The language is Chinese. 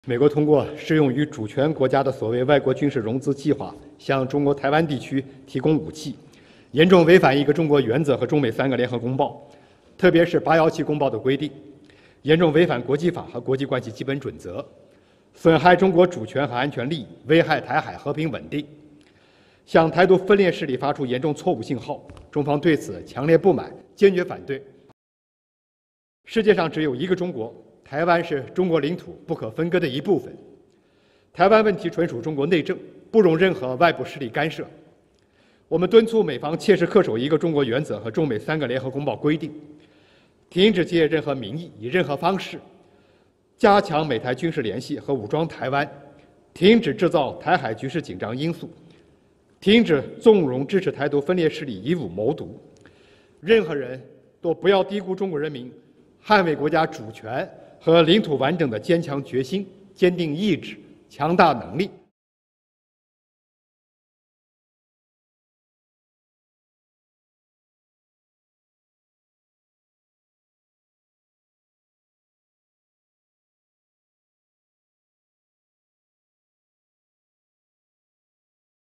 美国通过适用于主权国家的所谓外国军事融资计划，向中国台湾地区提供武器，严重违反一个中国原则和中美3个联合公报，特别是817公报的规定，严重违反国际法和国际关系基本准则，损害中国主权和安全利益，危害台海和平稳定，向台独分裂势力发出严重错误信号。中方对此强烈不满，坚决反对。世界上只有一个中国。台湾是中国领土不可分割的一部分，台湾问题纯属中国内政，不容任何外部势力干涉。我们敦促美方切实恪守一个中国原则和中美3个联合公报规定，停止借任何名义，以任何方式加强美台军事联系和武装台湾，停止制造台海局势紧张因素，停止纵容支持台独分裂势力以武谋独。任何人都不要低估中国人民捍卫国家主权和领土完整的坚强决心、坚定意志、强大能力。